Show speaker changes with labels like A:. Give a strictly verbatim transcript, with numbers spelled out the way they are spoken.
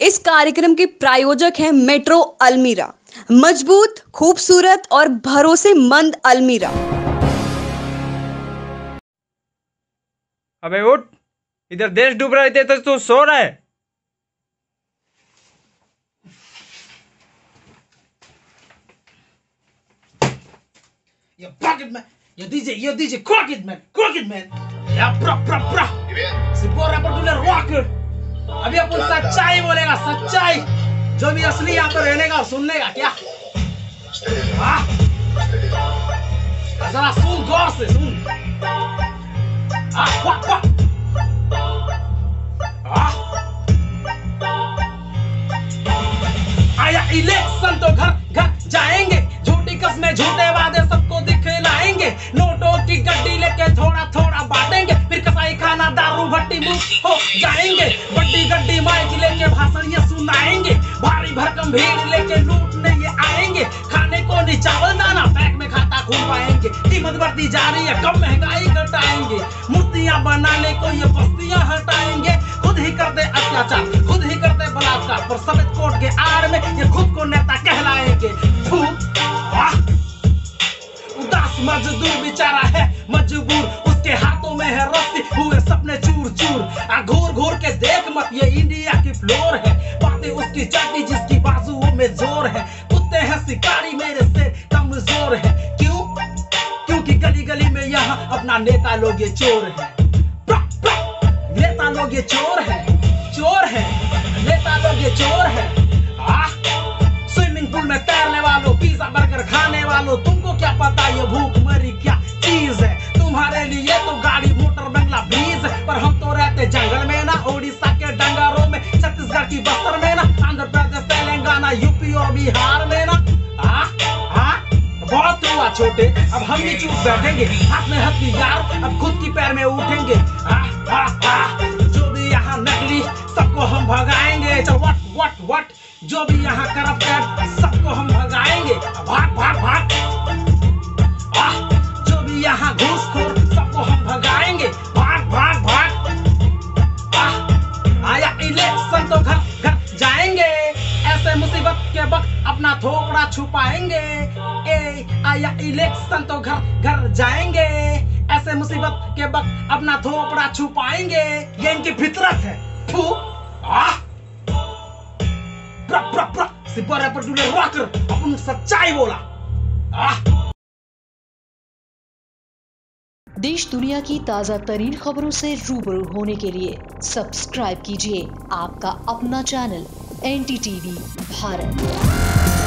A: इस कार्यक्रम के प्रायोजक हैं मेट्रो अलमीरा, मजबूत, खूबसूरत और भरोसेमंद अलमीरा।
B: अबे उठ, इधर देश डूब रहे थे तो तू सो रहा है।
C: Yo, crack it, man. Yo, D J, yo, D J, crack it, man. Crack it, man. या प्रा प्रा प्रा सिपोर रैपर डुलर रॉकर। अभी अपन सच्चाई बोलेगा, सच्चाई जो भी असली यहाँ पर रहने का सुन लेगा क्या? हाँ, जरा सुन गौर से सुन। हाँ, वाह वाह। हाँ, आया इलेक्शन तो घर घर जाएंगे, झूठी कस्में झूठे वादे सबको दिखलाएंगे, नोटों की गड्डी लेके थोड़ा थोड़ा बांटेंगे, फिर कसाई खाना दारू भट्टी मुक्त हो जाएंगे, बड्डी गड्डी माइक लेके भाषण ये सुनाएंगे, भारी भरकम भीड़ लेके लूटने ये आएंगे, खाने को नहीं चावल दाना पैक में खाता खून पाएंगे, कीमत बढ़ती जा रही है कम महंगाई घटाएंगे, मूर्तियां बनाने को ये बस्तियां हटाएंगे, खुद ही करते अत्याचार खुद ही करते बलात्कार, पर सफेद कोट के आड़ में ये खुद को नेता कहलाएंगे। उदास मजदूर बेचारा है मजबूर, उसके हाथों में है रस्सी, हुए सपने चूर चूर। आ घूर घूर के देख मत, ये इंडिया की फ्लोर है, बातें उसकी चलती जिसकी बाजुओं में जोर है, कुत्ते हैं शिकारी मेरे से कमजोर है। क्यों? क्योंकि गली गली में यहाँ अपना नेता लोग ये चोर है, नेता लोग ये चोर है, चोर है, नेता लोग ये चोर है। आ स्विमिंग पूल में तैरने वालों, पिज्जा बर्गर खाने वालों, तुमको क्या पता ये भूख मरी क्या चीज है? तुम्हारे लिए तो गाड़ी मोटर बंगला ब्रीज है, पर हम तो रहते जंगल में ना, ओडिशा के डंगारों में, छत्तीसगढ़ की बस्तर में ना, आंध्र प्रदेश तेलंगाना यूपी और बिहार में ना। आ, आ, बहुत हुआ छोटे, अब हम भी चुप बैठेंगे, हाथ में हथियार अब खुद की पैर में उठेंगे। आ, आ, आ, जो भी यहाँ नकली सबको हम भगाएंगे, चल वट वट वट, जो भी यहाँ करप्टेड सबको हम भगाएंगे, भाग भाग भाग। आ, जो भी यहाँ घूसखोर सबको हम भगाएंगे, भाग भाग भाग। आ, आया इलेक्शन तो घर घर जाएंगे, ऐसे मुसीबत के वक्त अपना थोपड़ा छुपाएंगे। ए, आया इलेक्शन तो घर घर जाएंगे, ऐसे मुसीबत के वक्त अपना थोपड़ा छुपाएंगे, ये इनकी फितरत है। फू, आ, प्रा प्रा प्रा सिपर रैपर डुलर रॉकर, अपन सच्चाई बोला। आ,
D: देश दुनिया की ताजा तरीन खबरों से रूबरू होने के लिए सब्सक्राइब कीजिए आपका अपना channel N D T V Bharat.